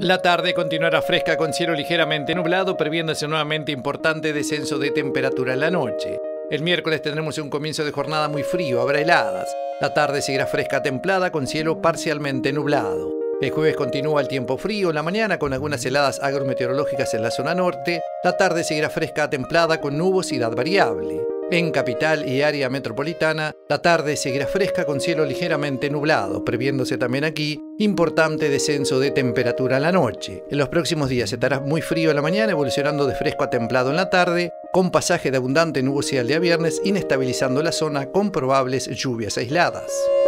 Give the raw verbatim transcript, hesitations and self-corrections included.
La tarde continuará fresca con cielo ligeramente nublado, previéndose nuevamente importante descenso de temperatura en la noche. El miércoles tendremos un comienzo de jornada muy frío, habrá heladas. La tarde seguirá fresca templada con cielo parcialmente nublado. El jueves continúa el tiempo frío, la mañana con algunas heladas agrometeorológicas en la zona norte. La tarde seguirá fresca templada con nubosidad variable. En capital y área metropolitana, la tarde seguirá fresca con cielo ligeramente nublado, previéndose también aquí importante descenso de temperatura en la noche. En los próximos días estará muy frío en la mañana, evolucionando de fresco a templado en la tarde, con pasaje de abundante nubosidad el día viernes, inestabilizando la zona con probables lluvias aisladas.